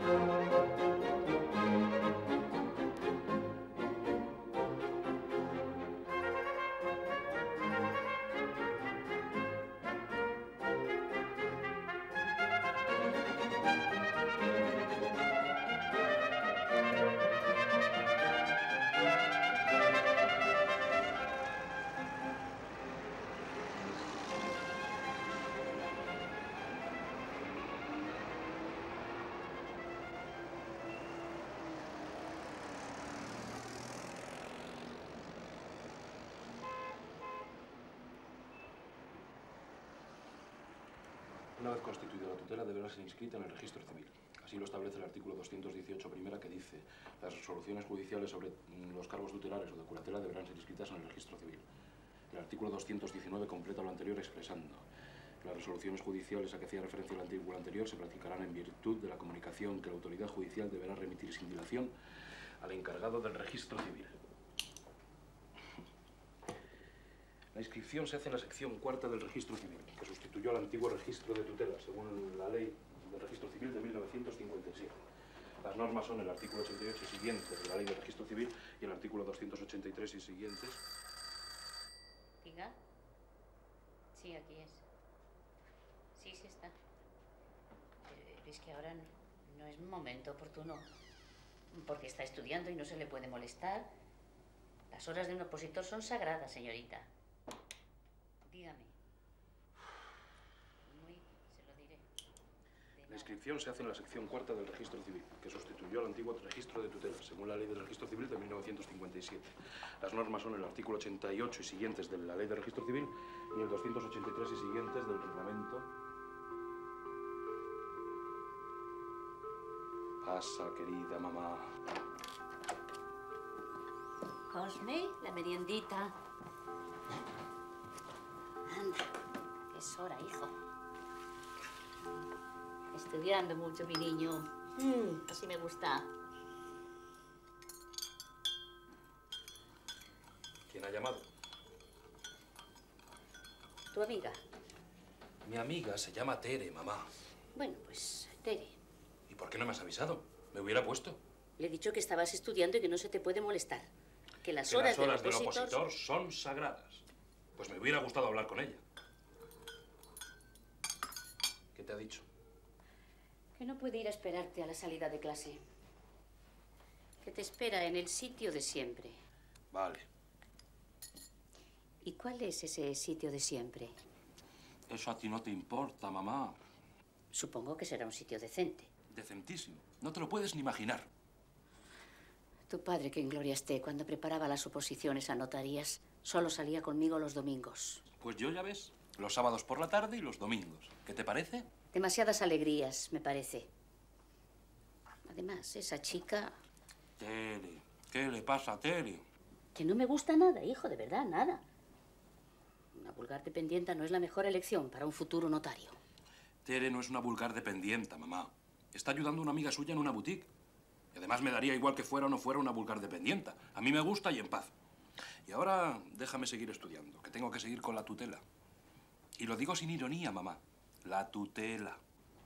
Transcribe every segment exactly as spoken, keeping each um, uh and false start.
Una vez constituida la tutela, deberá ser inscrita en el registro civil. Así lo establece el artículo doscientos dieciocho primera, que dice: las resoluciones judiciales sobre los cargos tutelares o de curatela deberán ser inscritas en el registro civil. El artículo doscientos diecinueve completa lo anterior expresando: las resoluciones judiciales a que hacía referencia el artículo anterior se practicarán en virtud de la comunicación que la autoridad judicial deberá remitir sin dilación al encargado del registro civil. La inscripción se hace en la sección cuarta del registro civil, que sustituyó al antiguo registro de tutela, según la ley del registro civil de mil novecientos cincuenta y siete. Las normas son el artículo ochenta y ocho y siguientes de la ley del registro civil y el artículo doscientos ochenta y tres y siguientes. ¿Diga? Sí, aquí es. Sí, sí está. Pero es que ahora no, no es un momento oportuno, porque está estudiando y no se le puede molestar. Las horas de un opositor son sagradas, señorita. Dígame. Muy, se lo diré. La inscripción se hace en la sección cuarta del registro civil, que sustituyó al antiguo registro de tutela, según la ley del registro civil de mil novecientos cincuenta y siete. Las normas son el artículo ochenta y ocho y siguientes de la ley del registro civil y el doscientos ochenta y tres y siguientes del reglamento. Pasa, querida mamá. Cosme, la meriendita. Anda, que es hora, hijo. Estudiando mucho, mi niño. Mm, así me gusta. ¿Quién ha llamado? ¿Tu amiga? Mi amiga se llama Tere, mamá. Bueno, pues, Tere. ¿Y por qué no me has avisado? Me hubiera puesto. Le he dicho que estabas estudiando y que no se te puede molestar. Que las que horas, las horas del, del opositor... opositor son sagradas. Pues me hubiera gustado hablar con ella. ¿Qué te ha dicho? Que no puede ir a esperarte a la salida de clase. Que te espera en el sitio de siempre. Vale. ¿Y cuál es ese sitio de siempre? Eso a ti no te importa, mamá. Supongo que será un sitio decente. Decentísimo. No te lo puedes ni imaginar. Tu padre, que en gloria esté, cuando preparaba las oposiciones a notarías, solo salía conmigo los domingos. Pues yo, ya ves, los sábados por la tarde y los domingos. ¿Qué te parece? Demasiadas alegrías, me parece. Además, esa chica... Tere, ¿qué le pasa a Tere? Que no me gusta nada, hijo, de verdad, nada. Una vulgar dependienta no es la mejor elección para un futuro notario. Tere no es una vulgar dependienta, mamá. Está ayudando a una amiga suya en una boutique. Y además me daría igual que fuera o no fuera una vulgar dependienta. A mí me gusta y en paz. Y ahora déjame seguir estudiando, que tengo que seguir con la tutela. Y lo digo sin ironía, mamá. La tutela.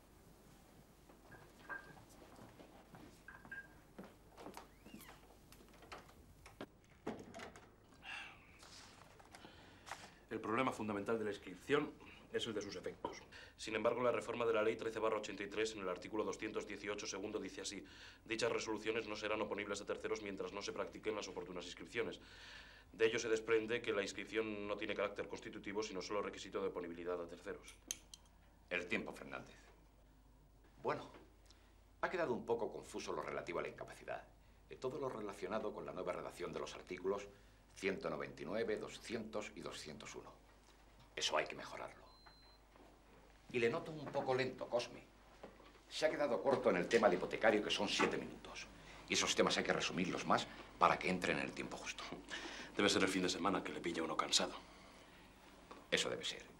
El problema fundamental de la inscripción es el de sus efectos. Sin embargo, la reforma de la Ley trece barra ochenta y tres en el artículo doscientos dieciocho segundo dice así: dichas resoluciones no serán oponibles a terceros mientras no se practiquen las oportunas inscripciones. De ello se desprende que la inscripción no tiene carácter constitutivo, sino solo requisito de oponibilidad a terceros. El tiempo, Fernández. Bueno, ha quedado un poco confuso lo relativo a la incapacidad. De todo lo relacionado con la nueva redacción de los artículos ciento noventa y nueve, doscientos y doscientos uno. Eso hay que mejorarlo. Y le noto un poco lento, Cosme. Se ha quedado corto en el tema del hipotecario, que son siete minutos. Y esos temas hay que resumirlos más para que entren en el tiempo justo. Debe ser el fin de semana que le pilla uno cansado. Eso debe ser.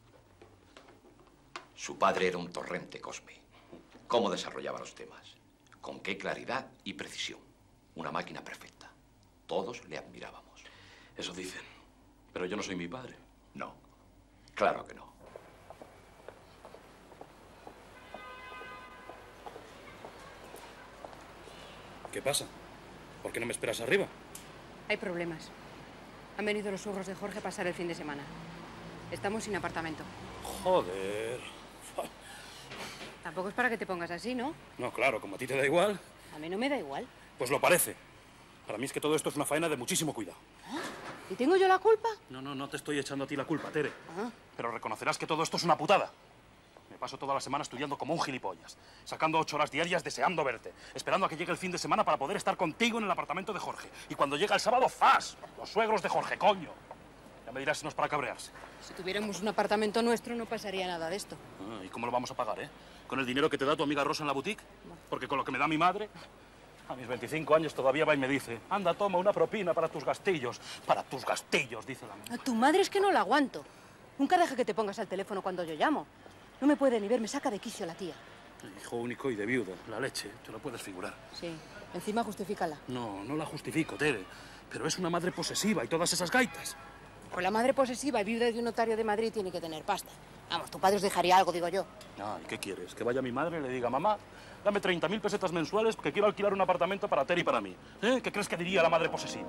Su padre era un torrente, Cosme. ¿Cómo desarrollaba los temas? Con qué claridad y precisión. Una máquina perfecta. Todos le admirábamos. Eso dicen. Pero yo no soy mi padre. No. Claro que no. ¿Qué pasa? ¿Por qué no me esperas arriba? Hay problemas. Han venido los suegros de Jorge a pasar el fin de semana. Estamos sin apartamento. Joder. Tampoco es para que te pongas así, ¿no? No, claro, como a ti te da igual. A mí no me da igual. Pues lo parece. Para mí es que todo esto es una faena de muchísimo cuidado. ¿Ah? ¿Y tengo yo la culpa? No, no, no te estoy echando a ti la culpa, Tere. Ah. Pero reconocerás que todo esto es una putada. Me paso toda la semana estudiando como un gilipollas, sacando ocho horas diarias deseando verte, esperando a que llegue el fin de semana para poder estar contigo en el apartamento de Jorge. Y cuando llega el sábado, ¡zas! Los suegros de Jorge, coño. Ya me dirás si no es para cabrearse. Si tuviéramos un apartamento nuestro, no pasaría nada de esto. Ah, ¿y cómo lo vamos a pagar, eh? ¿Con el dinero que te da tu amiga Rosa en la boutique? Porque con lo que me da mi madre, a mis veinticinco años todavía va y me dice: anda, toma una propina para tus gastillos. Para tus gastillos, dice la mía. A tu madre es que no la aguanto. Nunca deja que te pongas al teléfono cuando yo llamo. No me puede ni ver, me saca de quicio la tía. Hijo único y de viuda, la leche, te lo puedes figurar. Sí, encima justifícala. No, no la justifico, Tere. Pero es una madre posesiva y todas esas gaitas. Pues la madre posesiva y viuda de un notario de Madrid tiene que tener pasta. Vamos, tu padre os dejaría algo, digo yo. Ah, ¿y qué quieres? Que vaya mi madre y le diga: mamá, dame treinta mil pesetas mensuales porque quiero alquilar un apartamento para Tere y para mí. ¿Eh? ¿Qué crees que diría la madre posesiva?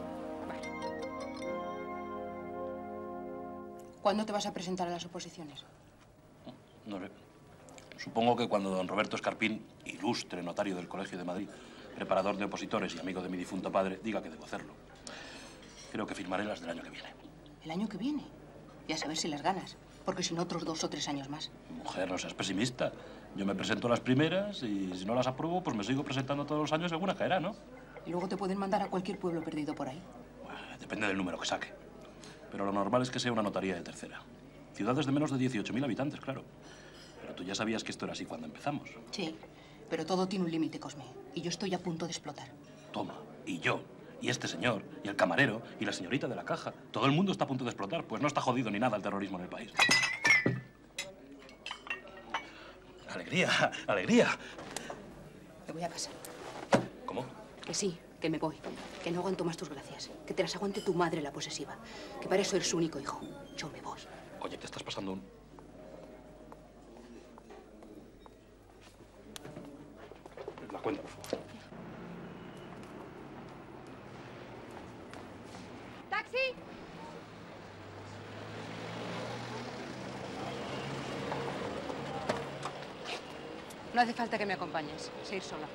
¿Cuándo te vas a presentar a las oposiciones? No sé. Supongo que cuando don Roberto Escarpín, ilustre notario del Colegio de Madrid, preparador de opositores y amigo de mi difunto padre, diga que debo hacerlo. Creo que firmaré las del año que viene. ¿El año que viene? Y a saber si las ganas, porque si no, otros dos o tres años más. Mujer, no seas pesimista. Yo me presento a las primeras y si no las apruebo, pues me sigo presentando todos los años, alguna caerá, ¿no? Y luego te pueden mandar a cualquier pueblo perdido por ahí. Bueno, depende del número que saque. Pero lo normal es que sea una notaría de tercera. Ciudades de menos de dieciocho mil habitantes, claro. Pero tú ya sabías que esto era así cuando empezamos. Sí, pero todo tiene un límite, Cosme. Y yo estoy a punto de explotar. Toma, y yo, y este señor, y el camarero, y la señorita de la caja. Todo el mundo está a punto de explotar, pues no está jodido ni nada el terrorismo en el país. ¡Alegría! ¡Alegría! Me voy a casa. ¿Cómo? Que sí, que me voy. Que no aguanto más tus gracias. Que te las aguante tu madre, la posesiva. Que para eso eres su único hijo. Yo me voy. Oye, te estás pasando un... La cuenta, por favor. ¡Taxi! No hace falta que me acompañes. Sé ir sola.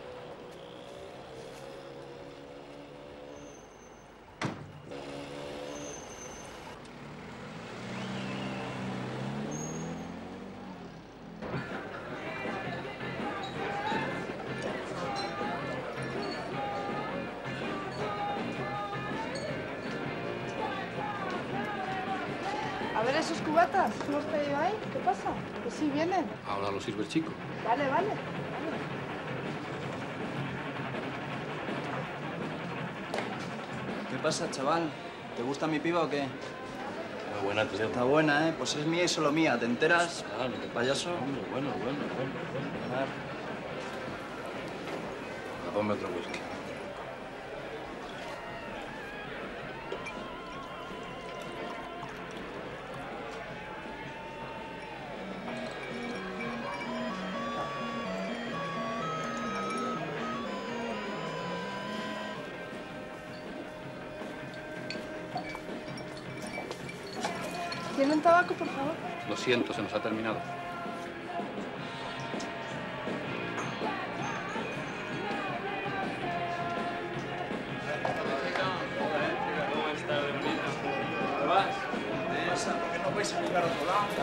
A ver esos cubatas, ¿no os pedido ahí? ¿Qué pasa? Que sí vienen. Ahora lo sirve el chico. Vale, vale. ¿Qué pasa, chaval? ¿Te gusta mi piba o qué? Muy buena, tío. Está buena, ¿eh? Pues es mía y solo mía. ¿Te enteras? Ah, no te payaso. Hombre, bueno, bueno, bueno, bueno. Ponme otro whisky. ¿Tienen tabaco, por favor? Lo siento, se nos ha terminado. ¿Qué pasa? ¿Por qué no vais a jugar a otro lado?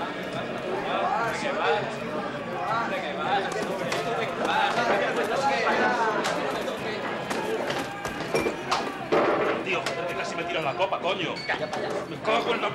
Tío, joder, que casi me tiran la copa, coño. Calla, payaso. Me cago en la...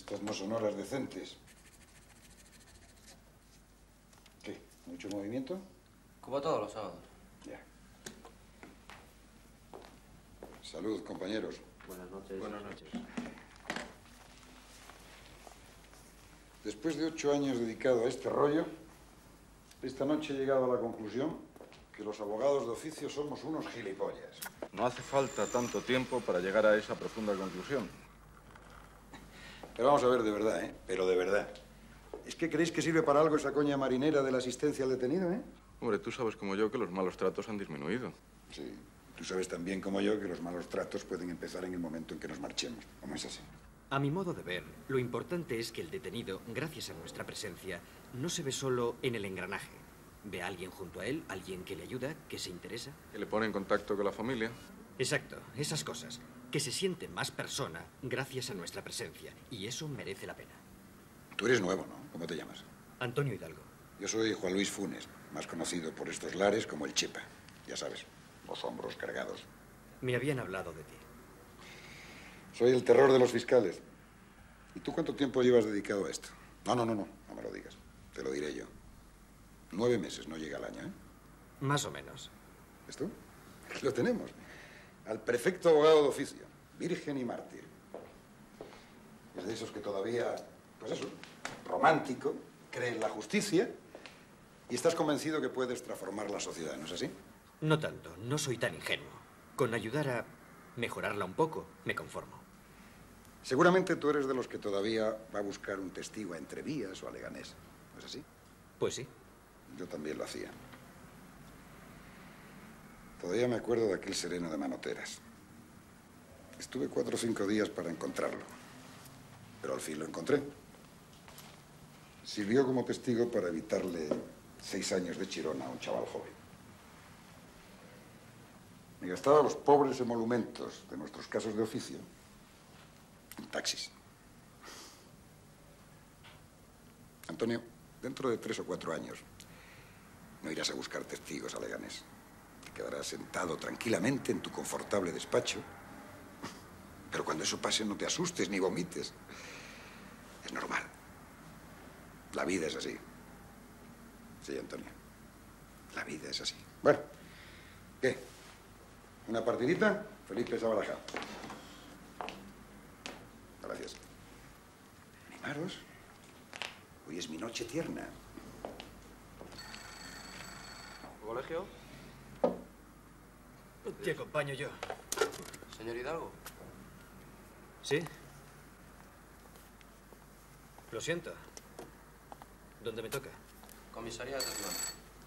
Estas no son horas decentes. ¿Qué? ¿Mucho movimiento? Como todos los sábados. Ya. Salud, compañeros. Buenas noches. Buenas noches. Después de ocho años dedicado a este rollo, esta noche he llegado a la conclusión que los abogados de oficio somos unos gilipollas. No hace falta tanto tiempo para llegar a esa profunda conclusión. Pero vamos a ver, de verdad, ¿eh? Pero de verdad. ¿Es que creéis que sirve para algo esa coña marinera de la asistencia al detenido, eh? Hombre, tú sabes como yo que los malos tratos han disminuido. Sí. Tú sabes también como yo que los malos tratos pueden empezar en el momento en que nos marchemos. ¿O no es así? A mi modo de ver, lo importante es que el detenido, gracias a nuestra presencia, no se ve solo en el engranaje. Ve a alguien junto a él, alguien que le ayuda, que se interesa. Que le pone en contacto con la familia. Exacto, esas cosas. Que se siente más persona gracias a nuestra presencia. Y eso merece la pena. Tú eres nuevo, ¿no? ¿Cómo te llamas? Antonio Hidalgo. Yo soy Juan Luis Funes, más conocido por estos lares como el Chepa. Ya sabes, los hombros cargados. Me habían hablado de ti. Soy el terror de los fiscales. ¿Y tú cuánto tiempo llevas dedicado a esto? No, no, no, no, no me lo digas. Te lo diré yo. Nueve meses, no llega al año, ¿eh? Más o menos. ¿Ves tú? Aquí lo tenemos. Al perfecto abogado de oficio, virgen y mártir. Es de esos que todavía, pues eso, romántico, cree en la justicia y estás convencido que puedes transformar la sociedad, ¿no es así? No tanto, no soy tan ingenuo. Con ayudar a mejorarla un poco, me conformo. Seguramente tú eres de los que todavía va a buscar un testigo a Entrevías o a Leganés, ¿no es así? Pues sí. Yo también lo hacía. Todavía me acuerdo de aquel sereno de Manoteras. Estuve cuatro o cinco días para encontrarlo, pero al fin lo encontré. Sirvió como testigo para evitarle seis años de chirona a un chaval joven. Me gastaba los pobres emolumentos de nuestros casos de oficio en taxis. Antonio, dentro de tres o cuatro años no irás a buscar testigos a Leganés. Te quedarás sentado tranquilamente en tu confortable despacho. Pero cuando eso pase no te asustes ni vomites. Es normal. La vida es así. Sí, Antonio. La vida es así. Bueno, ¿qué? ¿Una partidita? Felipe esa baraja. Gracias. ¿Animaros? Hoy es mi noche tierna. ¿Colegio? Te acompaño yo. Señor Hidalgo. ¿Sí? Lo siento. ¿Dónde me toca? Comisaría de Tucumán.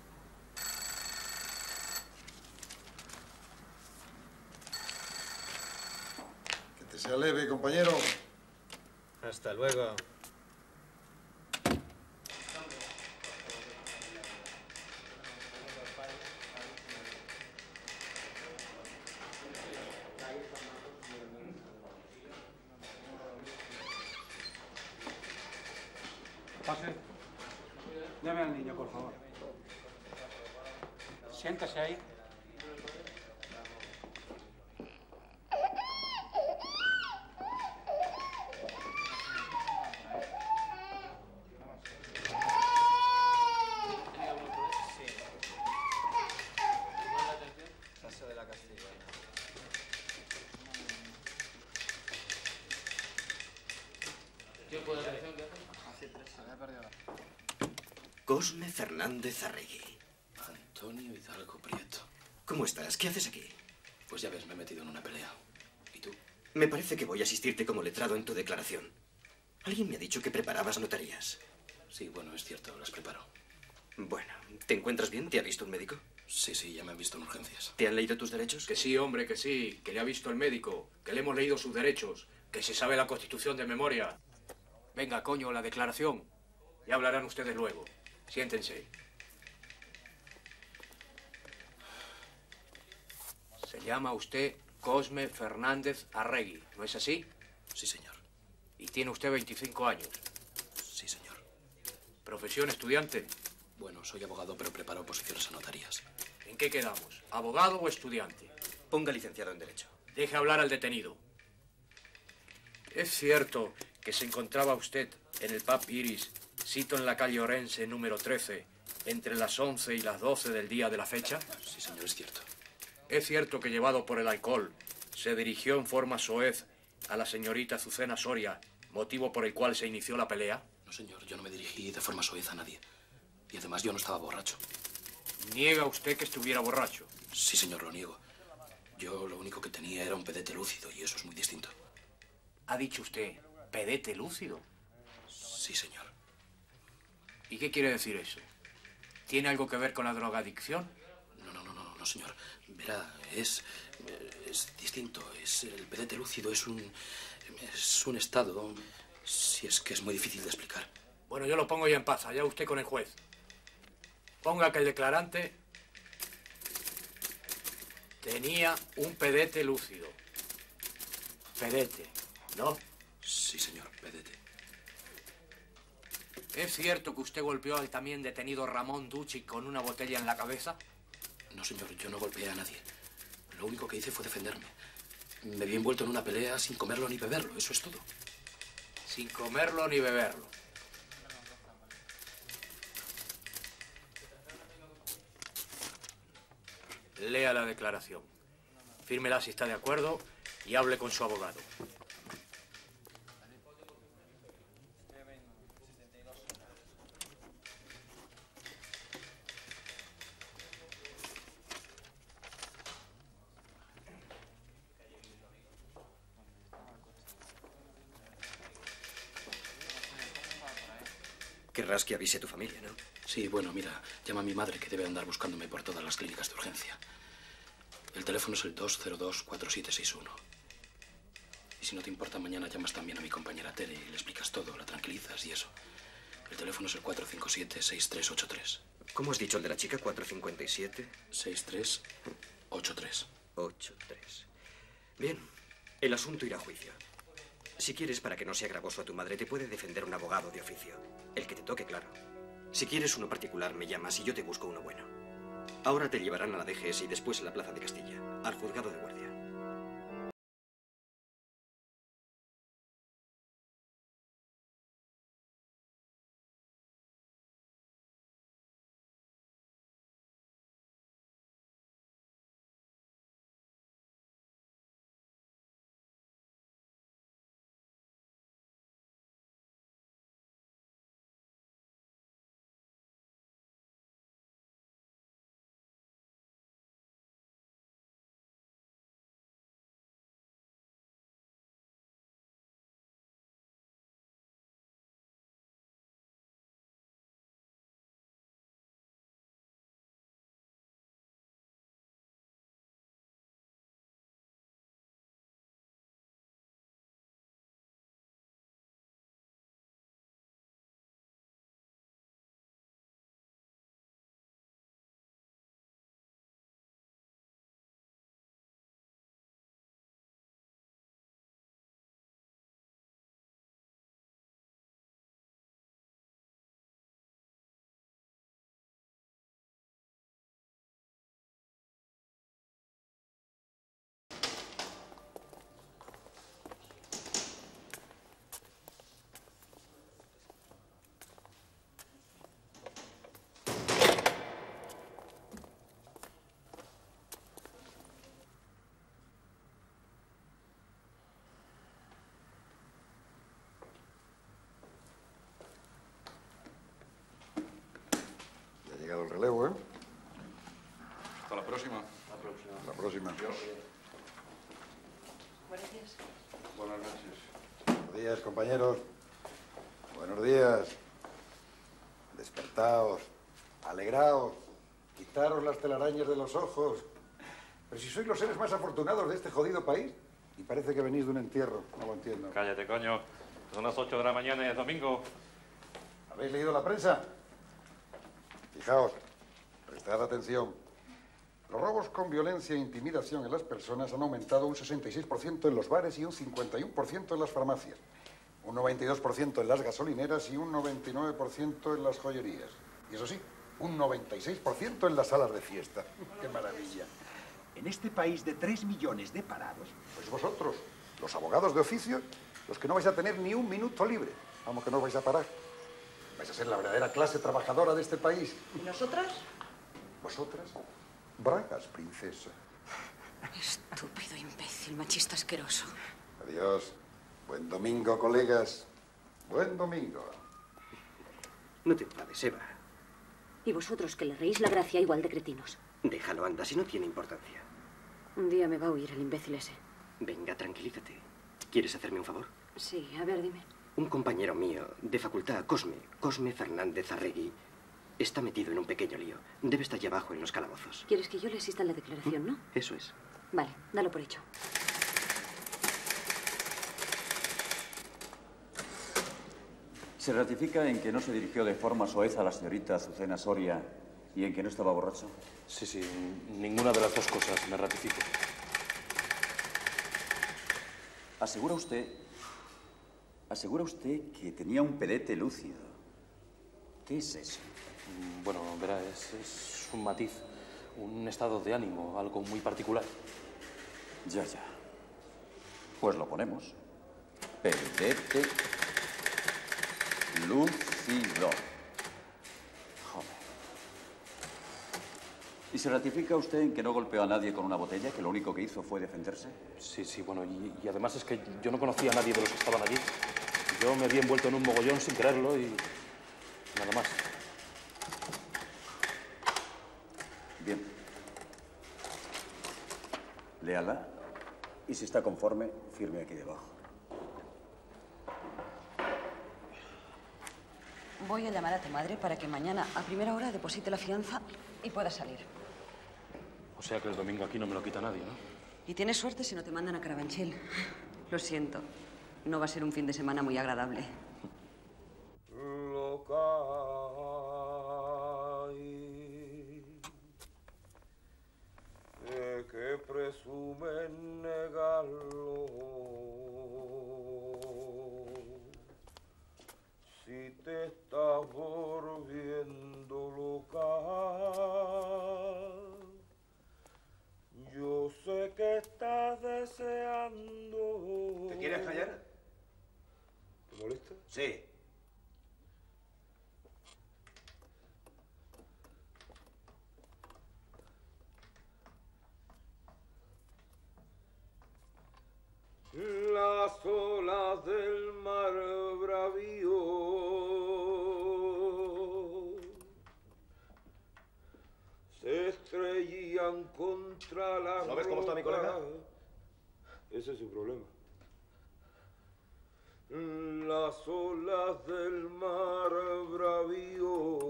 Que te sea leve, compañero. Hasta luego. Pase. Llame al niño, por favor. Siéntese ahí. Cosme Fernández Arregui. Antonio Hidalgo Prieto. ¿Cómo estás? ¿Qué haces aquí? Pues ya ves, me he metido en una pelea. ¿Y tú? Me parece que voy a asistirte como letrado en tu declaración. Alguien me ha dicho que preparabas notarías. Sí, bueno, es cierto, las preparo. Bueno, ¿te encuentras bien? ¿Te ha visto un médico? Sí, sí, ya me han visto en urgencias. ¿Te han leído tus derechos? Que sí, hombre, que sí. Que le ha visto el médico. Que le hemos leído sus derechos. Que se sabe la Constitución de memoria. Venga, coño, la declaración. Ya hablarán ustedes luego. Siéntense. Se llama usted Cosme Fernández Arregui, ¿no es así? Sí, señor. Y tiene usted veinticinco años. Sí, señor. ¿Profesión estudiante? Bueno, soy abogado, pero preparo oposiciones a notarías. ¿En qué quedamos? ¿Abogado o estudiante? Ponga licenciado en Derecho. Deje hablar al detenido. Es cierto que se encontraba usted en el pub Iris, sito en la calle Orense, número trece, entre las once y las doce del día de la fecha? Sí, señor, es cierto. ¿Es cierto que, llevado por el alcohol, se dirigió en forma soez a la señorita Azucena Soria, motivo por el cual se inició la pelea? No, señor, yo no me dirigí de forma soez a nadie. Y además yo no estaba borracho. ¿Niega usted que estuviera borracho? Sí, señor, lo niego. Yo lo único que tenía era un pedete lúcido y eso es muy distinto. ¿Ha dicho usted pedete lúcido? Sí, señor. ¿Y qué quiere decir eso? ¿Tiene algo que ver con la drogadicción? No, no, no, no, no, señor. Verá, es, es distinto. Es, el pedete lúcido es un, es un estado, si es que es muy difícil de explicar. Bueno, yo lo pongo ya en paz. Allá usted con el juez. Ponga que el declarante tenía un pedete lúcido. Pedete, ¿no? Sí, señor, pedete. ¿Es cierto que usted golpeó al también detenido Ramón Ducci con una botella en la cabeza? No, señor, yo no golpeé a nadie. Lo único que hice fue defenderme. Me vi envuelto en una pelea sin comerlo ni beberlo, eso es todo. Sin comerlo ni beberlo. Lea la declaración. Fírmela si está de acuerdo y hable con su abogado. Querrás que avise a tu familia, ¿no? Sí, bueno, mira, llama a mi madre que debe andar buscándome por todas las clínicas de urgencia. El teléfono es el dos cero dos, cuatro siete seis uno. Y si no te importa, mañana llamas también a mi compañera Tere y le explicas todo, la tranquilizas y eso. El teléfono es el cuatro cinco siete, seis tres ocho tres. ¿Cómo has dicho el de la chica? ¿cuatro cinco siete? seis tres ocho tres. ocho tres. Bien, el asunto irá a juicio. Si quieres, para que no sea gravoso a tu madre, te puede defender un abogado de oficio. El que te toque, claro. Si quieres uno particular, me llamas y yo te busco uno bueno. Ahora te llevarán a la D G S y después a la Plaza de Castilla, al juzgado de guardia. El relevo, ¿eh? Hasta la próxima. La próxima. La próxima. Buenos días. Buenas noches. Buenos días, compañeros. Buenos días. Despertaos. Alegraos. Quitaros las telarañas de los ojos. Pero si sois los seres más afortunados de este jodido país. Y parece que venís de un entierro. No lo entiendo. Cállate, coño. Son las ocho de la mañana y es domingo. ¿Habéis leído la prensa? Fijaos, prestad atención. Los robos con violencia e intimidación en las personas han aumentado un sesenta y seis por ciento en los bares y un cincuenta y uno por ciento en las farmacias, un noventa y dos por ciento en las gasolineras y un noventa y nueve por ciento en las joyerías. Y eso sí, un noventa y seis por ciento en las salas de fiesta. ¡Qué maravilla! En este país de tres millones de parados... Pues vosotros, los abogados de oficio, los que no vais a tener ni un minuto libre. Vamos, que no os vais a parar. Vais a ser la verdadera clase trabajadora de este país. ¿Y nosotras? Vosotras, bragas, princesa. Estúpido, imbécil, machista asqueroso. Adiós. Buen domingo, colegas. Buen domingo. No te enfades, Eva. Y vosotros, que le reís la gracia igual de cretinos. Déjalo, anda, si no tiene importancia. Un día me va a huir el imbécil ese. Venga, tranquilízate. ¿Quieres hacerme un favor? Sí, a ver, dime. Un compañero mío de facultad, Cosme, Cosme Fernández Arregui, está metido en un pequeño lío. Debe estar allá abajo en los calabozos. ¿Quieres que yo le asista en la declaración, no? Eso es. Vale, dalo por hecho. ¿Se ratifica en que no se dirigió de forma soez a la señorita Azucena Soria y en que no estaba borracho? Sí, sí, ninguna de las dos cosas me ratifico. ¿Asegura usted, asegura usted que tenía un pedete lúcido? ¿Qué es eso? Bueno, verá, es, es un matiz, un estado de ánimo, algo muy particular. Ya, ya. Pues lo ponemos. Pedete lúcido. Joder. ¿Y se ratifica usted en que no golpeó a nadie con una botella, que lo único que hizo fue defenderse? Sí, sí, bueno, y, y además es que yo no conocía a nadie de los que estaban allí. Yo me vi envuelto en un mogollón sin quererlo y nada más. Bien. Léala y si está conforme, firme aquí debajo. Voy a llamar a tu madre para que mañana a primera hora deposite la fianza y pueda salir. O sea que el domingo aquí no me lo quita nadie, ¿no? Y tienes suerte si no te mandan a Carabanchel. Lo siento. No va a ser un fin de semana muy agradable. Lo que hay, de que presumen negarlo, si te estás volviendo loca, yo sé que estás deseando. ¿Te quieres callar? ¿Te molesta? Sí. Las olas del mar bravío se estrellan contra la ¿No ves cómo está mi colega? Ese es su problema. Las olas del mar bravío.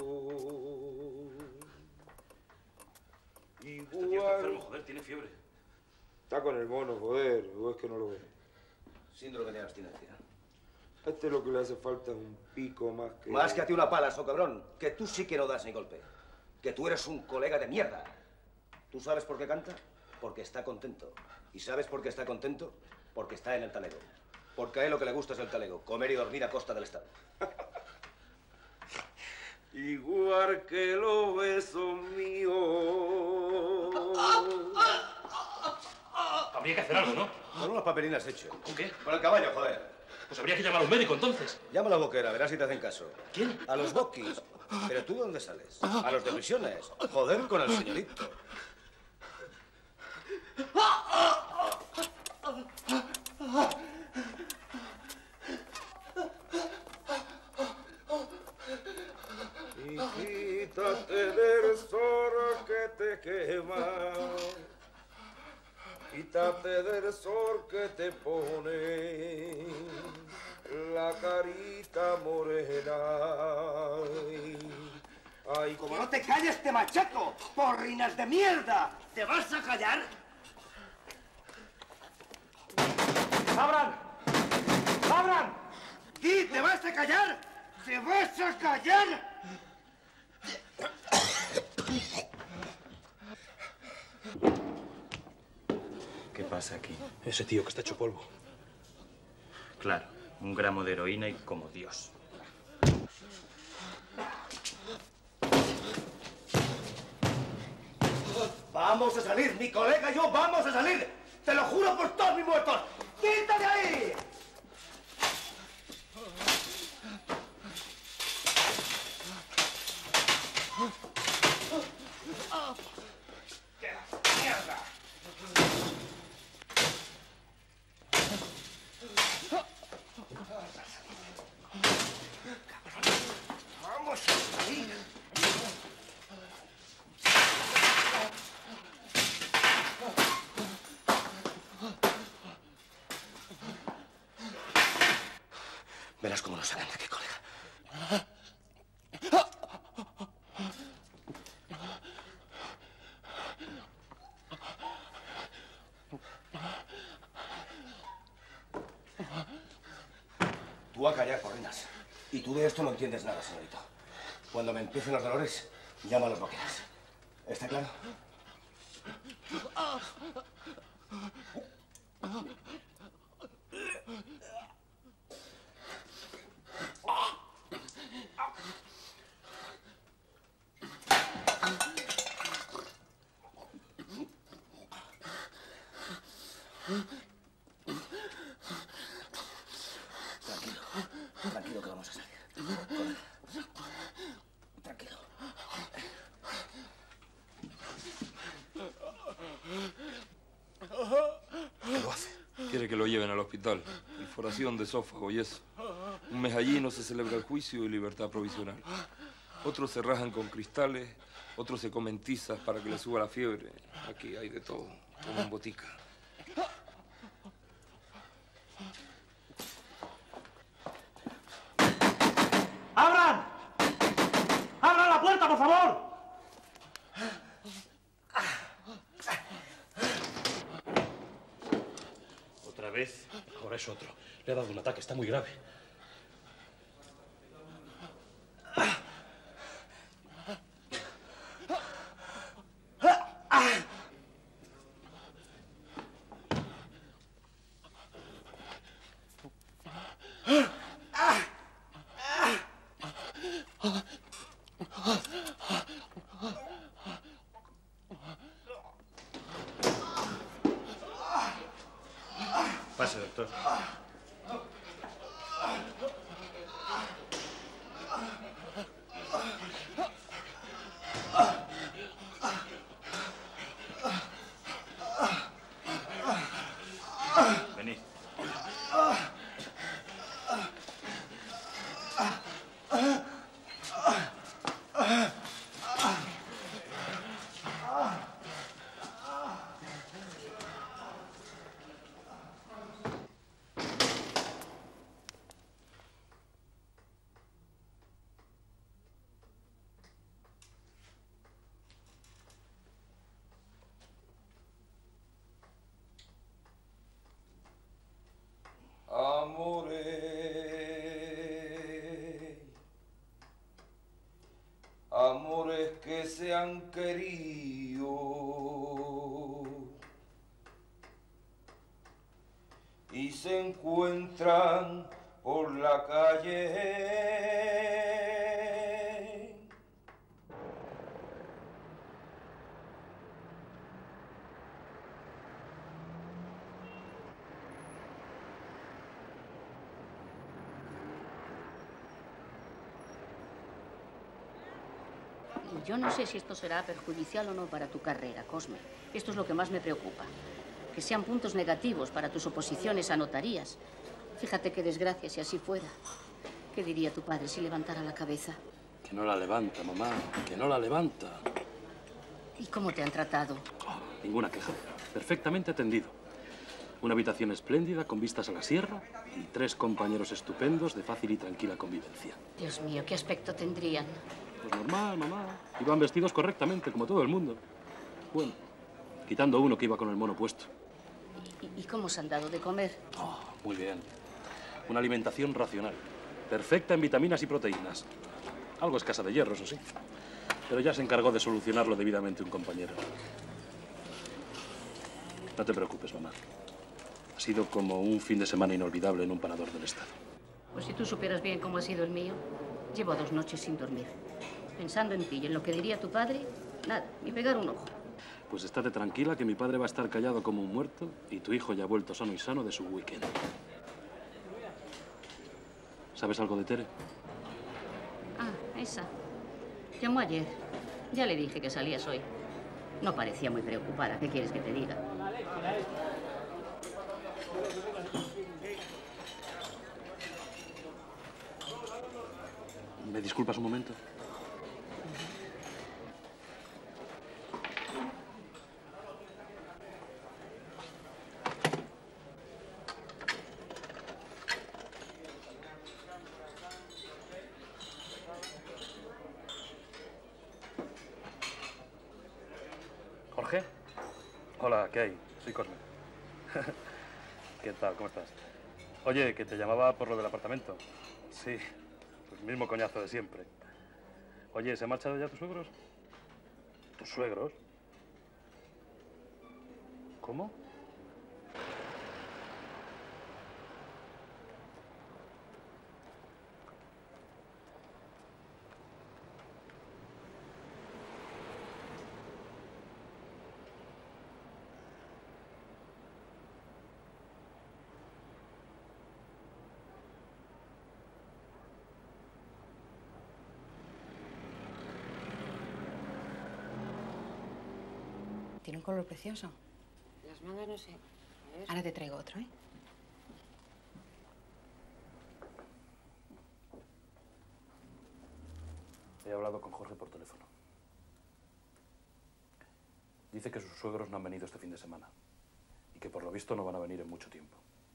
Igual... Este tío está enfermo, joder, tiene fiebre. Está con el mono, joder, o es que no lo ve. Síndrome de abstinencia. A este lo que le hace falta es un pico más que... Más que a ti una pala, so cabrón. Que tú sí que no das ni golpe. Que tú eres un colega de mierda. ¿Tú sabes por qué canta? Porque está contento. ¿Y sabes por qué está contento? Porque está en el talego. Porque a él lo que le gusta es el talego. Comer y dormir a costa del Estado. Igual que los besos míos. Habría que hacer algo, ¿no? Con unas papelinas hecho. ¿Con qué? Con el caballo, joder. Pues habría que llamar a un médico, entonces. Llama a la boquera, verás si te hacen caso. ¿Quién? A los boquis. ¿Pero tú de dónde sales? A los de prisiones. Joder con el señorito. Y quítate del sol que te quema. Quítate del sol que te pone la carita morena. Ay, Como no te calles, te machaco, porrinas de mierda. ¿Te vas a callar? ¡Abran! ¡Abran! ¡Di, te vas a callar! ¡Te vas a callar! ¿Qué pasa aquí? Ese tío que está hecho polvo. Claro, un gramo de heroína y como Dios. Vamos a salir, mi colega y yo vamos a salir. Te lo juro por todos mis muertos. ¡Quítate ahí! ¡Mierda! ¡Vamos a salir! Verás cómo nos sacan de aquí, colega. Tú a callar, Corrinas. Y tú de esto no entiendes nada, señorito. Cuando me empiecen los dolores, llama a los lo quieras. ¿Está claro? Tranquilo, tranquilo que vamos a salir. Corre. Tranquilo. ¿Qué lo hace? Quiere que lo lleven al hospital. Perforación de esófago y eso. Un mes allí no se celebra el juicio y libertad provisional. Otros se rajan con cristales, otros se comen tizas para que le suba la fiebre. Aquí hay de todo, como en botica. ¡Abran! ¡Abran la puerta, por favor! ¿Otra vez? Ahora es otro. Le ha dado un ataque, está muy grave. Pase, doctor. Venid. Amores, amores que se han querido y se encuentran por la calle. Yo no sé si esto será perjudicial o no para tu carrera, Cosme. Esto es lo que más me preocupa. Que sean puntos negativos para tus oposiciones a notarías. Fíjate qué desgracia si así fuera. ¿Qué diría tu padre si levantara la cabeza? Que no la levanta, mamá. Que no la levanta. ¿Y cómo te han tratado? Oh, ninguna queja. Perfectamente atendido. Una habitación espléndida con vistas a la sierra y tres compañeros estupendos de fácil y tranquila convivencia. Dios mío, ¿qué aspecto tendrían? Pues normal, mamá. Iban vestidos correctamente, como todo el mundo. Bueno, quitando uno que iba con el mono puesto. ¿Y, y cómo se han dado de comer? Oh, muy bien. Una alimentación racional. Perfecta en vitaminas y proteínas. Algo escasa de hierro, eso sí. Pero ya se encargó de solucionarlo debidamente un compañero. No te preocupes, mamá. Ha sido como un fin de semana inolvidable en un parador del Estado. Pues si tú supieras bien cómo ha sido el mío. Llevo dos noches sin dormir. Pensando en ti y en lo que diría tu padre, nada, ni pegar un ojo. Pues estate tranquila que mi padre va a estar callado como un muerto y tu hijo ya ha vuelto sano y sano de su weekend. ¿Sabes algo de Tere? Ah, esa. Llamó ayer. Ya le dije que salías hoy. No parecía muy preocupada. ¿Qué quieres que te diga? ¿Me disculpas un momento? ¿Jorge? Hola, ¿qué hay? Soy Cosme. ¿Qué tal? ¿Cómo estás? Oye, que te llamaba por lo del apartamento. Sí, el mismo coñazo de siempre. Oye, ¿se han marchado ya tus suegros? ¿Tus suegros? ¿Cómo? Tiene un color precioso. Las mangas no sé. A ver. Ahora te traigo otro, ¿eh? He hablado con Jorge por teléfono. Dice que sus suegros no han venido este fin de semana y que por lo visto no van a venir en mucho tiempo.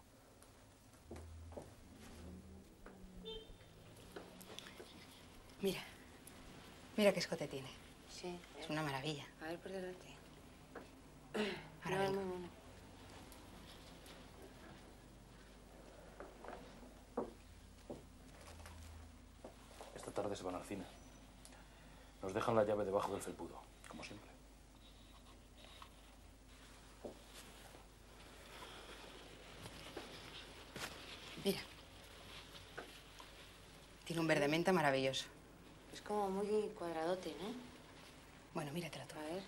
Mira. Mira qué escote tiene. Sí. Es una maravilla. A ver por delante. Ahora No, vengo. muy bueno. Esta tarde se van al cine. Nos dejan la llave debajo del felpudo, como siempre. Mira. Tiene un verde menta maravilloso. Es como muy cuadradote, ¿no? Bueno, míratela tú. A ver.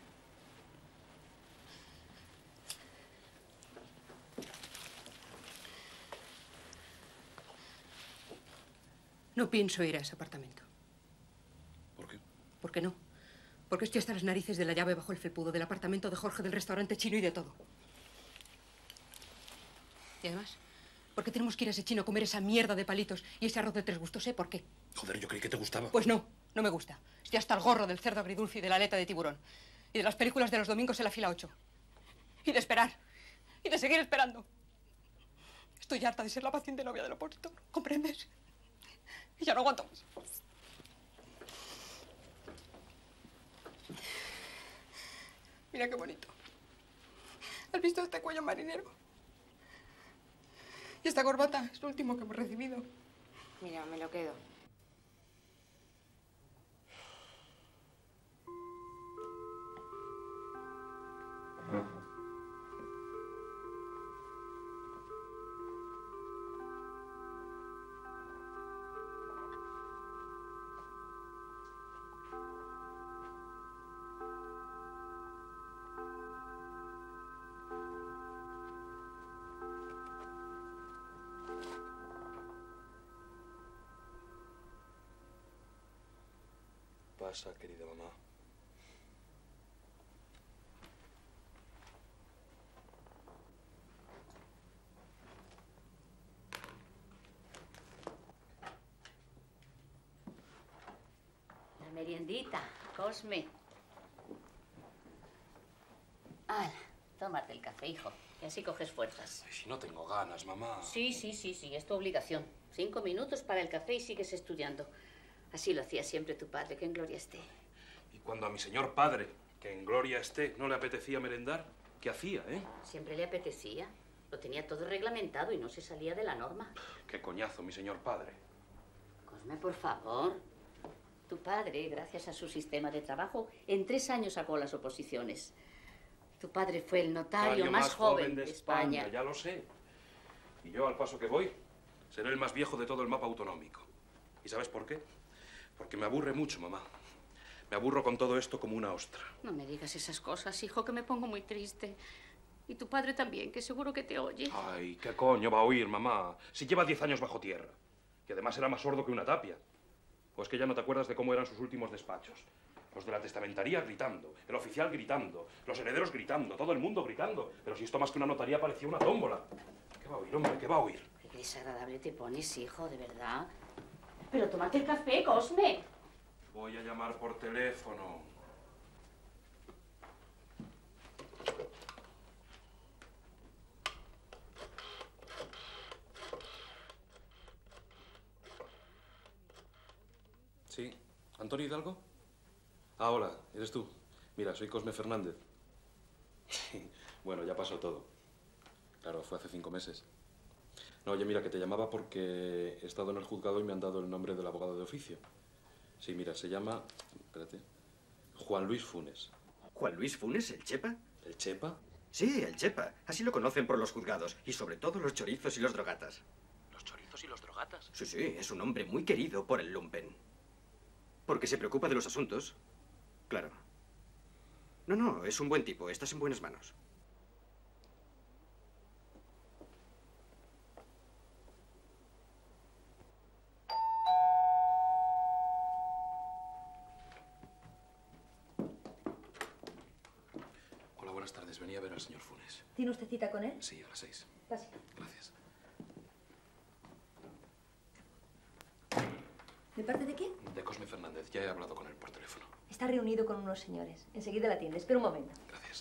No pienso ir a ese apartamento. ¿Por qué? ¿Por qué no? Porque estoy hasta las narices de la llave bajo el felpudo, del apartamento de Jorge, del restaurante chino y de todo. Y además, ¿por qué tenemos que ir a ese chino a comer esa mierda de palitos y ese arroz de tres gustos? ¿Eh? ¿Por qué? Joder, yo creí que te gustaba. Pues no, no me gusta. Estoy hasta el gorro del cerdo agridulce y de la aleta de tiburón. Y de las películas de los domingos en la fila ocho. Y de esperar. Y de seguir esperando. Estoy harta de ser la paciente novia del opositor. ¿Comprendes? Y ya no aguanto más. Mira qué bonito. ¿Has visto este cuello marinero? Y esta corbata es lo último que hemos recibido. Mira, me lo quedo. Pasa, querida mamá. La meriendita, Cosme. Ala, tómate el café, hijo, y así coges fuerzas. Ay, si no tengo ganas, mamá. Sí, sí, sí, sí, es tu obligación. Cinco minutos para el café y sigues estudiando. Así lo hacía siempre tu padre, que en gloria esté. Y cuando a mi señor padre, que en gloria esté, no le apetecía merendar, ¿qué hacía, eh? Siempre le apetecía. Lo tenía todo reglamentado y no se salía de la norma. Qué coñazo, mi señor padre. Cosme, por favor. Tu padre, gracias a su sistema de trabajo, en tres años sacó las oposiciones. Tu padre fue el notario Notario más joven de España. Ya lo sé. Y yo, al paso que voy, seré el más viejo de todo el mapa autonómico. ¿Y sabes por qué? Porque me aburre mucho, mamá. Me aburro con todo esto como una ostra. No me digas esas cosas, hijo, que me pongo muy triste. Y tu padre también, que seguro que te oye. Ay, ¿qué coño va a oír, mamá? Si lleva diez años bajo tierra. Y además era más sordo que una tapia. ¿O es que ya no te acuerdas de cómo eran sus últimos despachos? Los de la testamentaría gritando, el oficial gritando, los herederos gritando, todo el mundo gritando. Pero si esto más que una notaría parecía una tómbola. ¿Qué va a oír, hombre? ¿Qué va a oír? Qué desagradable te pones, hijo, de verdad. Pero tómate el café, Cosme. Voy a llamar por teléfono. Sí, ¿Antonio Hidalgo? Ah, hola, eres tú. Mira, soy Cosme Fernández. Bueno, ya pasó todo. Claro, fue hace cinco meses. No, oye, mira, que te llamaba porque he estado en el juzgado y me han dado el nombre del abogado de oficio. Sí, mira, se llama... Espérate. Juan Luis Funes. ¿Juan Luis Funes, el Chepa? ¿El Chepa? Sí, el Chepa. Así lo conocen por los juzgados. Y sobre todo los chorizos y los drogatas. ¿Los chorizos y los drogatas? Sí, sí, es un hombre muy querido por el lumpen. Porque se preocupa de los asuntos. Claro. No, no, es un buen tipo. Estás en buenas manos. Hola, buenas tardes. Venía a ver al señor Funes. ¿Tiene usted cita con él? Sí, a las seis. Pase. Gracias. ¿De parte de quién? De Cosme Fernández. Ya he hablado con él por teléfono. Está reunido con unos señores. Enseguida la atiende. Espera un momento. Gracias.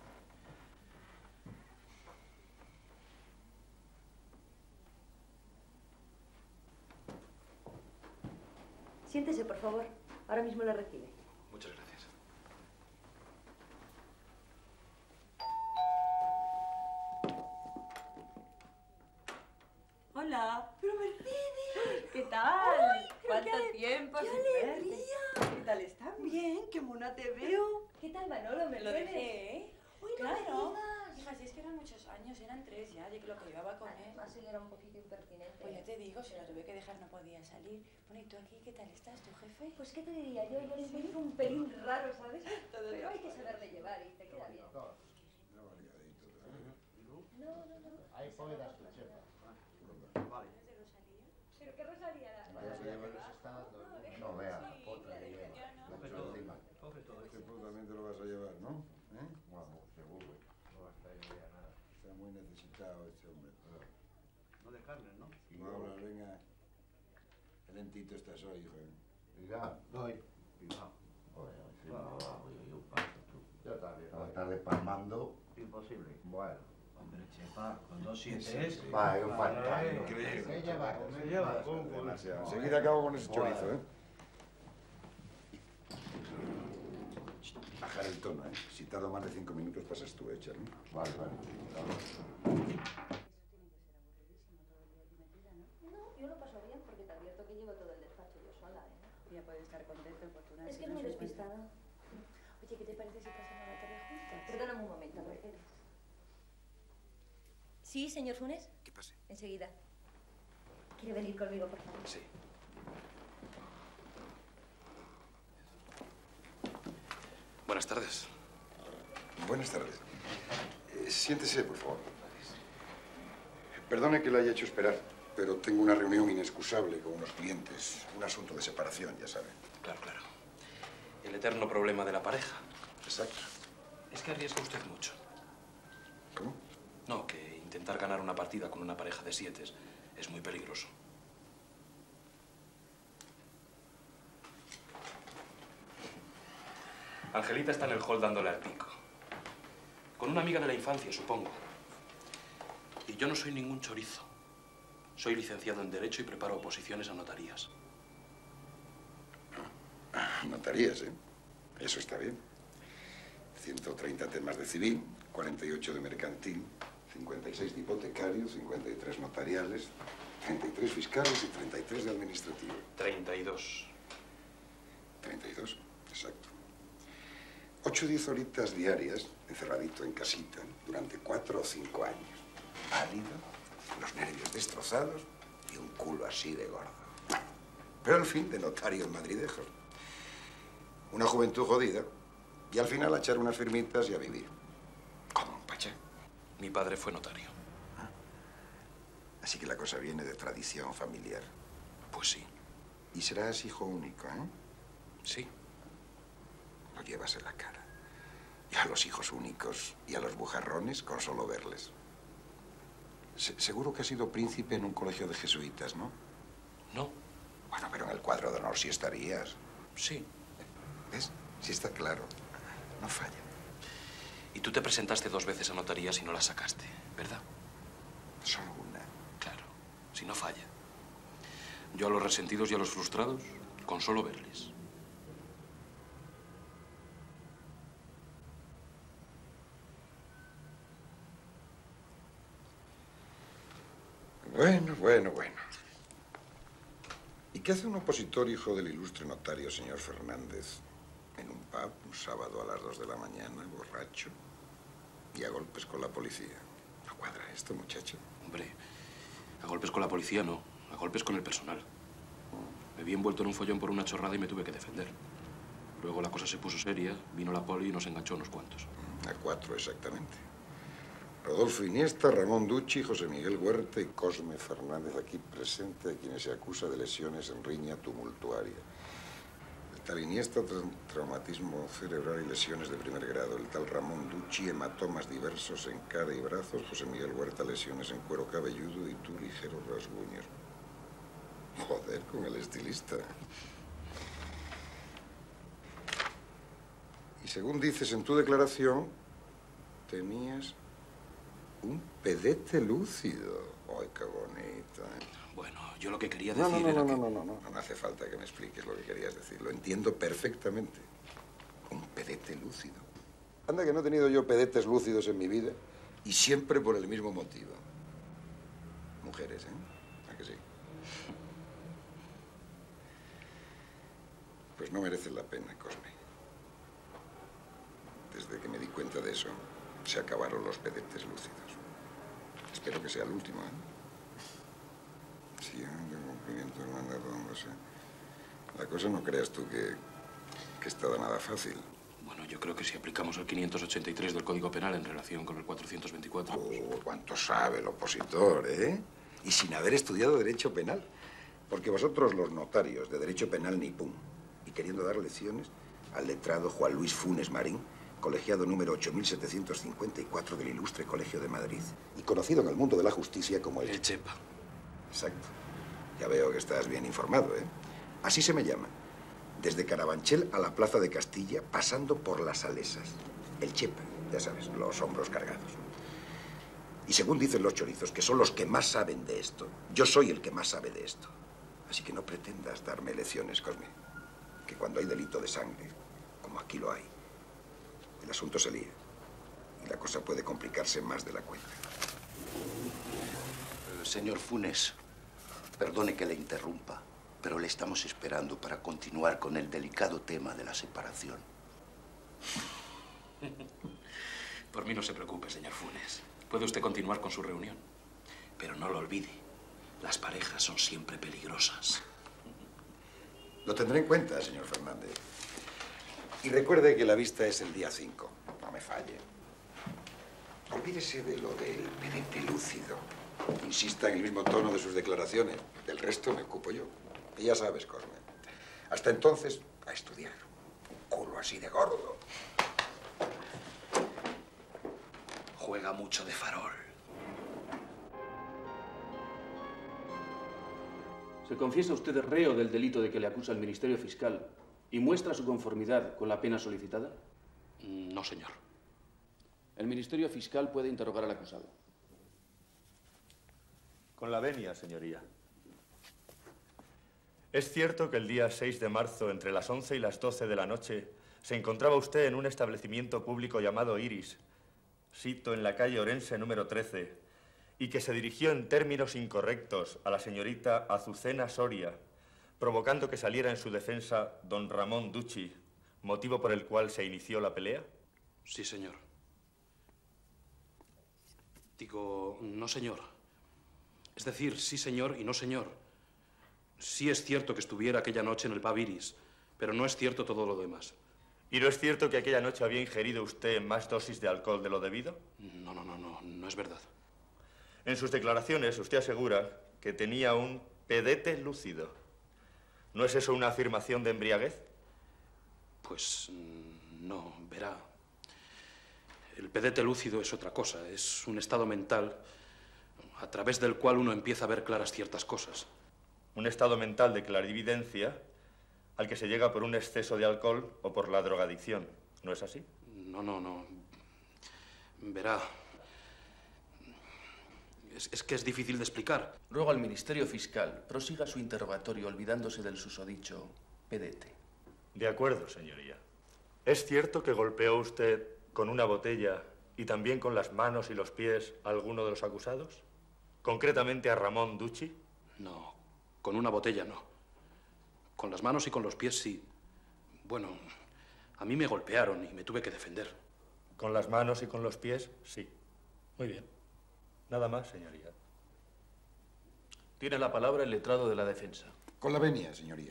Siéntese, por favor. Ahora mismo la recibe. Muchas gracias. Hola. ¡Pero Mercedes! ¿Qué tal? Ay, pero ¿Cuánto qué- tiempo qué sin alegría! verte? ¿Qué tal estás? Bien, qué mona te veo. ¿Qué tal, Manolo? Lo Mercedes? dejé, ¿eh? Uy, no Claro. me digas. Hija, si es que eran muchos años, eran tres ya, de que lo que llevaba con él. Además, él era un poquito impertinente. Pues ya te digo, si la tuve que dejar no podía salir. Bueno, ¿y tú aquí qué tal estás, tu jefe? Pues, ¿qué te diría yo? Yo les vengo un pelín raro, ¿sabes? Todo Pero hay que bien. saberle llevar y te queda bien. No, no, no. Ahí pone las tu chepa. Vale. ¿Pero qué Rosalía? No, vea, la foto de lleva. La echo encima. Este tú también te lo vas a llevar, ¿no? ¿Eh? Vamos, seguro. No va a estar ya nada. Está muy necesitado este hombre. No de carne, ¿no? No habla, venga. Qué lentito estás hoy, hijo. Diga, doy. Diga. Oye, si no, oye, yo paso tú. Yo también. Para estar despalmando. Imposible. Bueno. Hombre, chepa, con dos siete. Va, es un fantasma. Increíble. Se lleva, se lleva. Demasiado. Enseguida acabo con ese chorizo, ¿eh? Bajar el tono, ¿eh? Si tardo más de cinco minutos pasas tú hecha, ¿no? Vale, vale. No, yo lo paso bien porque te advierto que llevo todo el despacho yo sola, ¿eh? Ya puede estar contento porque una Es si que es no muy se encuentra. despistada. Oye, ¿qué te parece si pasamos la tarde juntas? Perdóname un momento, Mercedes. ¿Sí, señor Funes? ¿Qué pasa? Enseguida. ¿Quiere venir conmigo, por favor? Sí. Buenas tardes. Buenas tardes. Eh, siéntese, por favor. Perdone que lo haya hecho esperar, pero tengo una reunión inexcusable con unos clientes. Un asunto de separación, ya sabe. Claro, claro. El eterno problema de la pareja. Exacto. Es que arriesga usted mucho. ¿Cómo? No, que intentar ganar una partida con una pareja de siete es muy peligroso. Angelita está en el hall dándole al pico. Con una amiga de la infancia, supongo. Y yo no soy ningún chorizo. Soy licenciado en Derecho y preparo oposiciones a notarías. Notarías, ¿eh? Eso está bien. ciento treinta temas de civil, cuarenta y ocho de mercantil, cincuenta y seis de hipotecario, cincuenta y tres notariales, treinta y tres fiscales y treinta y tres de administrativo. treinta y dos. treinta y dos, exacto. Ocho o diez horitas diarias, encerradito en casita, durante cuatro o cinco años. Pálido, los nervios destrozados y un culo así de gordo. Pero al fin de notario en Madridejos. Una juventud jodida y al final a echar unas firmitas y a vivir. Como un pachá. Mi padre fue notario. Así que la cosa viene de tradición familiar. Pues sí. Y serás hijo único, ¿eh? Sí. Lo llevas en la cara. Y a los hijos únicos y a los bujarrones con solo verles. Se- seguro que has sido príncipe en un colegio de jesuitas, ¿no? No. Bueno, pero en el cuadro de honor sí estarías. Sí. ¿Ves? Sí está claro. No falla. Y tú te presentaste dos veces a notarías y no la sacaste, ¿verdad? Solo una. Claro, si no falla. Yo a los resentidos y a los frustrados, con solo verles. Bueno, bueno, bueno. ¿Y qué hace un opositor hijo del ilustre notario señor Fernández en un pub un sábado a las dos de la mañana, borracho y a golpes con la policía? ¿No cuadra esto, muchacho? Hombre, a golpes con la policía no, a golpes con el personal. Me vi envuelto en un follón por una chorrada y me tuve que defender. Luego la cosa se puso seria, vino la poli y nos enganchó unos cuantos. A cuatro, exactamente. Rodolfo Iniesta, Ramón Ducci, José Miguel Huerta y Cosme Fernández, aquí presente, a quienes se acusa de lesiones en riña tumultuaria. El tal Iniesta, tra traumatismo cerebral y lesiones de primer grado. El tal Ramón Ducci, hematomas diversos en cara y brazos. José Miguel Huerta, lesiones en cuero cabelludo y tú, ligeros rasguños. Joder, con el estilista. Y según dices en tu declaración, tenías un pedete lúcido. ¡Ay, qué bonito! ¿eh? Bueno, yo lo que quería No, decir no, no, era no, que... no, no, no, no, no hace falta que me expliques lo que querías decir. Lo entiendo perfectamente. Un pedete lúcido. Anda que no he tenido yo pedetes lúcidos en mi vida y siempre por el mismo motivo. Mujeres, ¿eh? ¿A que sí? Pues no merecen la pena, Cosme. Desde que me di cuenta de eso, se acabaron los pedetes lúcidos. Espero que sea el último, ¿eh? Sí, de cumplimiento, hermano, redondos, ¿eh? La cosa no creas tú que, que está de nada fácil. Bueno, yo creo que si aplicamos el quinientos ochenta y tres del Código Penal en relación con el cuatrocientos veinticuatro... Oh, cuánto sabe el opositor, ¿eh? Y sin haber estudiado Derecho Penal. Porque vosotros, los notarios de Derecho Penal ni pum, y queriendo dar lecciones al letrado Juan Luis Funes Marín, colegiado número ocho mil setecientos cincuenta y cuatro del Ilustre Colegio de Madrid, y conocido en el mundo de la justicia como el... El Chepa. Exacto. Ya veo que estás bien informado, ¿eh? Así se me llama. Desde Carabanchel a la Plaza de Castilla, pasando por las Salesas. El Chepa, ya sabes, los hombros cargados. Y según dicen los chorizos, que son los que más saben de esto, yo soy el que más sabe de esto. Así que no pretendas darme lecciones, Cosme. Que cuando hay delito de sangre, como aquí lo hay, el asunto se lía. Y la cosa puede complicarse más de la cuenta. Eh, señor Funes, perdone que le interrumpa, pero le estamos esperando para continuar con el delicado tema de la separación. Por mí no se preocupe, señor Funes. Puede usted continuar con su reunión. Pero no lo olvide, las parejas son siempre peligrosas. Lo tendré en cuenta, señor Fernández. Y recuerde que la vista es el día cinco. No me falle. Olvídese de lo del pedete lúcido. Insista en el mismo tono de sus declaraciones. Del resto me ocupo yo. Y ya sabes, Cosme. Hasta entonces, a estudiar. Un culo así de gordo. Juega mucho de farol. ¿Se confiesa usted reo del delito de que le acusa el Ministerio Fiscal y muestra su conformidad con la pena solicitada? No, señor. El Ministerio Fiscal puede interrogar al acusado. Con la venia, señoría. ¿Es cierto que el día seis de marzo, entre las once y las doce de la noche, se encontraba usted en un establecimiento público llamado Iris, sito en la calle Orense número trece, y que se dirigió en términos incorrectos a la señorita Azucena Soria, provocando que saliera en su defensa don Ramón Ducci, motivo por el cual se inició la pelea? Sí, señor. Digo, no, señor. Es decir, sí, señor, y no, señor. Sí es cierto que estuviera aquella noche en el pub Iris, pero no es cierto todo lo demás. ¿Y no es cierto que aquella noche había ingerido usted más dosis de alcohol de lo debido? No, no, no, no, no es verdad. En sus declaraciones usted asegura que tenía un pedete lúcido. ¿No es eso una afirmación de embriaguez? Pues no, verá. El pedete lúcido es otra cosa, es un estado mental a través del cual uno empieza a ver claras ciertas cosas. Un estado mental de clarividencia al que se llega por un exceso de alcohol o por la drogadicción, ¿no es así? No, no, no. Verá. Es, es que es difícil de explicar. Ruego al Ministerio Fiscal prosiga su interrogatorio olvidándose del susodicho pedete. De acuerdo, señoría. ¿Es cierto que golpeó usted con una botella y también con las manos y los pies a alguno de los acusados? ¿Concretamente a Ramón Ducci? No, con una botella no. Con las manos y con los pies sí. Bueno, a mí me golpearon y me tuve que defender. Con las manos y con los pies, sí. Muy bien. Nada más, señoría. Tiene la palabra el letrado de la defensa. Con la venia, señoría.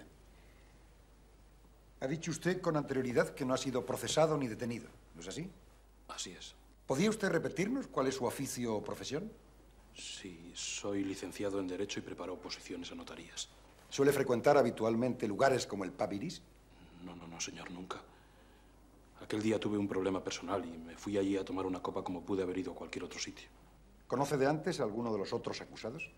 Ha dicho usted con anterioridad que no ha sido procesado ni detenido, ¿no es así? Así es. ¿Podría usted repetirnos cuál es su oficio o profesión? Sí, soy licenciado en Derecho y preparo oposiciones a notarías. ¿Suele frecuentar habitualmente lugares como el Pub Iris? No, no, no, señor, nunca. Aquel día tuve un problema personal y me fui allí a tomar una copa como pude haber ido a cualquier otro sitio. ¿Conoce de antes a alguno de los otros acusados?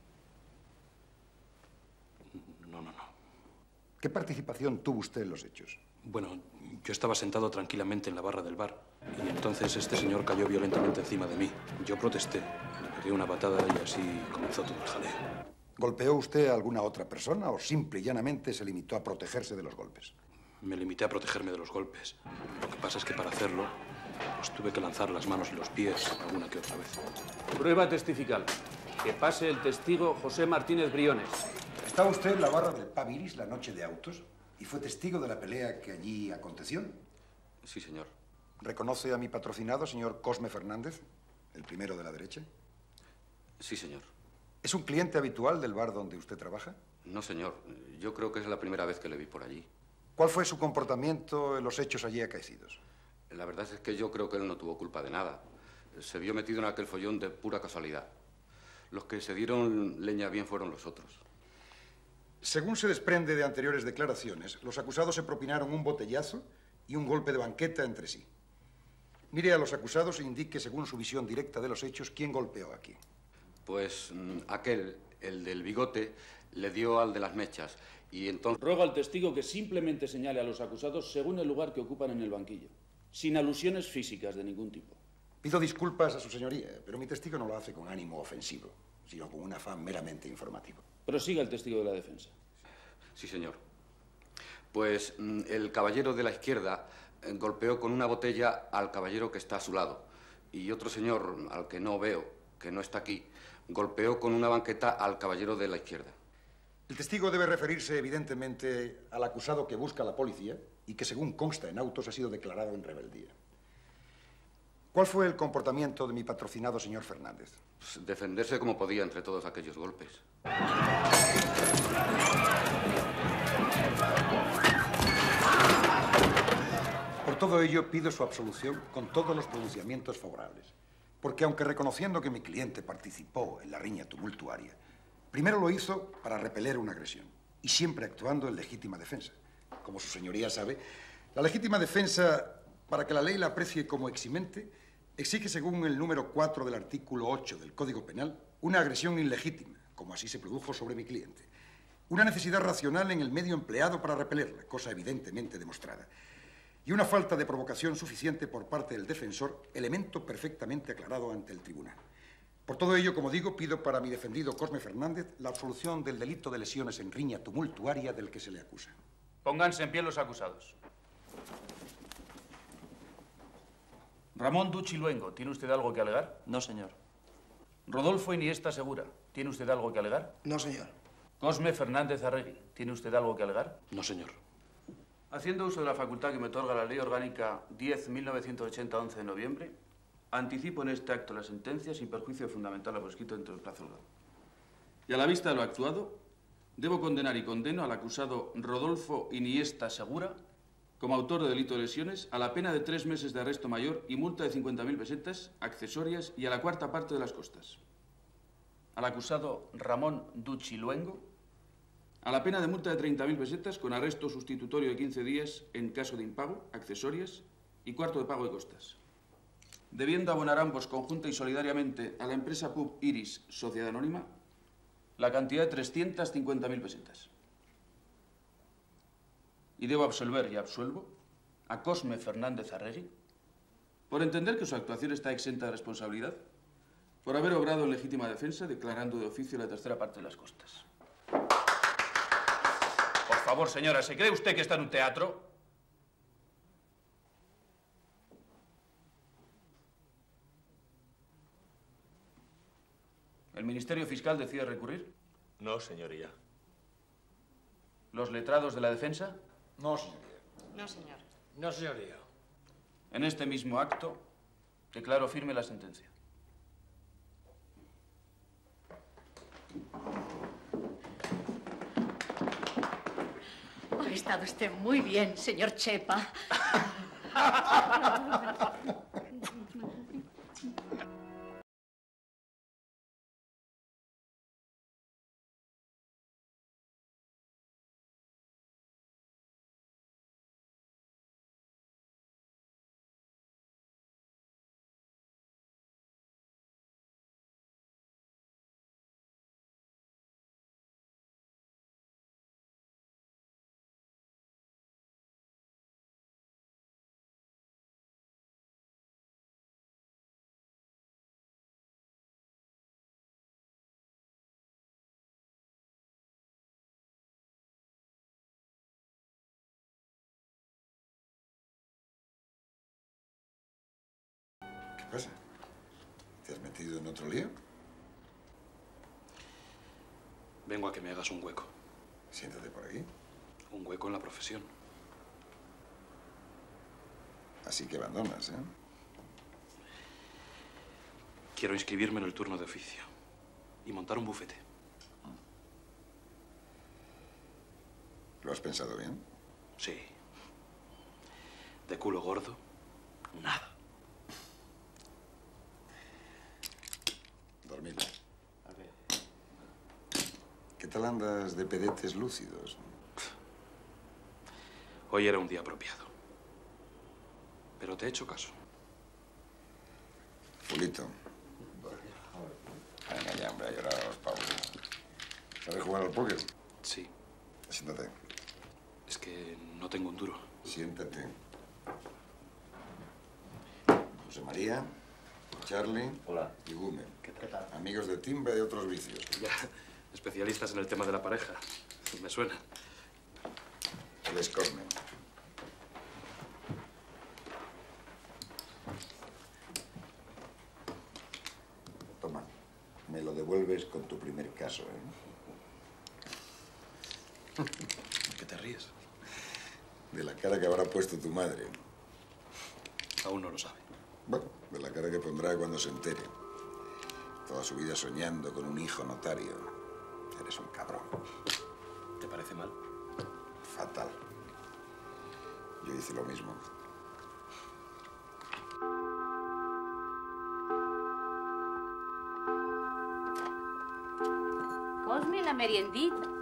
No, no, no. ¿Qué participación tuvo usted en los hechos? Bueno, yo estaba sentado tranquilamente en la barra del bar y entonces este señor cayó violentamente encima de mí. Yo protesté, le pegué una patada y así comenzó todo el jaleo. ¿Golpeó usted a alguna otra persona o simple y llanamente se limitó a protegerse de los golpes? Me limité a protegerme de los golpes. Lo que pasa es que para hacerlo, pues tuve que lanzar las manos y los pies alguna que otra vez. Prueba testifical. Que pase el testigo José Martínez Briones. ¿Estaba usted en la barra del Pub Iris la noche de autos y fue testigo de la pelea que allí aconteció? Sí, señor. ¿Reconoce a mi patrocinado, señor Cosme Fernández, el primero de la derecha? Sí, señor. ¿Es un cliente habitual del bar donde usted trabaja? No, señor. Yo creo que es la primera vez que le vi por allí. ¿Cuál fue su comportamiento en los hechos allí acaecidos? La verdad es que yo creo que él no tuvo culpa de nada. Se vio metido en aquel follón de pura casualidad. Los que se dieron leña bien fueron los otros. Según se desprende de anteriores declaraciones, los acusados se propinaron un botellazo y un golpe de banqueta entre sí. Mire a los acusados e indique, según su visión directa de los hechos, quién golpeó aquí. Pues mm, aquel, el del bigote, le dio al de las mechas y entonces... Ruego al testigo que simplemente señale a los acusados según el lugar que ocupan en el banquillo, sin alusiones físicas de ningún tipo. Pido disculpas a su señoría, pero mi testigo no lo hace con ánimo ofensivo, sino con un afán meramente informativo. Prosiga el testigo de la defensa. Sí, señor. Pues mm, el caballero de la izquierda eh, golpeó con una botella al caballero que está a su lado. Y otro señor, al que no veo, que no está aquí, golpeó con una banqueta al caballero de la izquierda. El testigo debe referirse, evidentemente, al acusado que busca la policía y que, según consta en autos, ha sido declarado en rebeldía. ¿Cuál fue el comportamiento de mi patrocinado señor Fernández? Pues defenderse como podía entre todos aquellos golpes. Por todo ello, pido su absolución con todos los pronunciamientos favorables. Porque aunque reconociendo que mi cliente participó en la riña tumultuaria, primero lo hizo para repeler una agresión y siempre actuando en legítima defensa. Como su señoría sabe, la legítima defensa, para que la ley la aprecie como eximente, exige, según el número cuatro del artículo ocho del Código Penal, una agresión ilegítima, como así se produjo sobre mi cliente. Una necesidad racional en el medio empleado para repelerla, cosa evidentemente demostrada. Y una falta de provocación suficiente por parte del defensor, elemento perfectamente aclarado ante el tribunal. Por todo ello, como digo, pido para mi defendido Cosme Fernández la absolución del delito de lesiones en riña tumultuaria del que se le acusa. Pónganse en pie los acusados. Ramón Ducci Luengo, ¿tiene usted algo que alegar? No, señor. Rodolfo Iniesta Segura, ¿tiene usted algo que alegar? No, señor. Cosme Fernández Arregui, ¿tiene usted algo que alegar? No, señor. Haciendo uso de la facultad que me otorga la Ley Orgánica diez barra mil novecientos ochenta, once de noviembre, anticipo en este acto la sentencia sin perjuicio fundamental a por escrito dentro del plazo dado. Y a la vista de lo actuado, debo condenar y condeno al acusado Rodolfo Iniesta Segura como autor de delito de lesiones a la pena de tres meses de arresto mayor y multa de cincuenta mil pesetas accesorias y a la cuarta parte de las costas. Al acusado Ramón Ducci Luengo a la pena de multa de treinta mil pesetas con arresto sustitutorio de quince días en caso de impago, accesorias y cuarto de pago de costas. Debiendo abonar ambos conjunta y solidariamente a la empresa Pub Iris Sociedad Anónima la cantidad de trescientas cincuenta mil pesetas. Y debo absolver y absuelvo a Cosme Fernández Arregui por entender que su actuación está exenta de responsabilidad por haber obrado en legítima defensa declarando de oficio la tercera parte de las costas. Por favor, señora, ¿se cree usted que está en un teatro? ¿El Ministerio Fiscal decide recurrir? No, señoría. ¿Los letrados de la defensa? No, señoría. No, señor. No, señoría. En este mismo acto, declaro firme la sentencia. Ha estado usted muy bien, señor Chepa. ¿Qué pasa? ¿Te has metido en otro lío? Vengo a que me hagas un hueco. Siéntate por aquí. Un hueco en la profesión. Así que abandonas, ¿eh? Quiero inscribirme en el turno de oficio y montar un bufete. ¿Lo has pensado bien? Sí. De culo gordo, nada. Dormid. ¿Qué tal andas de pedetes lúcidos? Hoy era un día apropiado. Pero te he hecho caso. Pulito. Venga ya, hombre, a llorar a los pavos. ¿Sabes jugar al póker? Sí. Siéntate. Es que no tengo un duro. Siéntate. José María, Charlie. Hola. Y Gume. ¿Qué tal? Amigos de timba y de otros vicios. Ya, especialistas en el tema de la pareja. Me suena. Él es Cosme. Toma, me lo devuelves con tu primer caso, ¿eh? ¿Qué te ríes? De la cara que habrá puesto tu madre. Aún no lo sabe. Bueno, de la cara que pondrá cuando se entere. Toda su vida soñando con un hijo notario. Eres un cabrón. ¿Te parece mal? Fatal. Yo hice lo mismo. Cosme, la meriendita.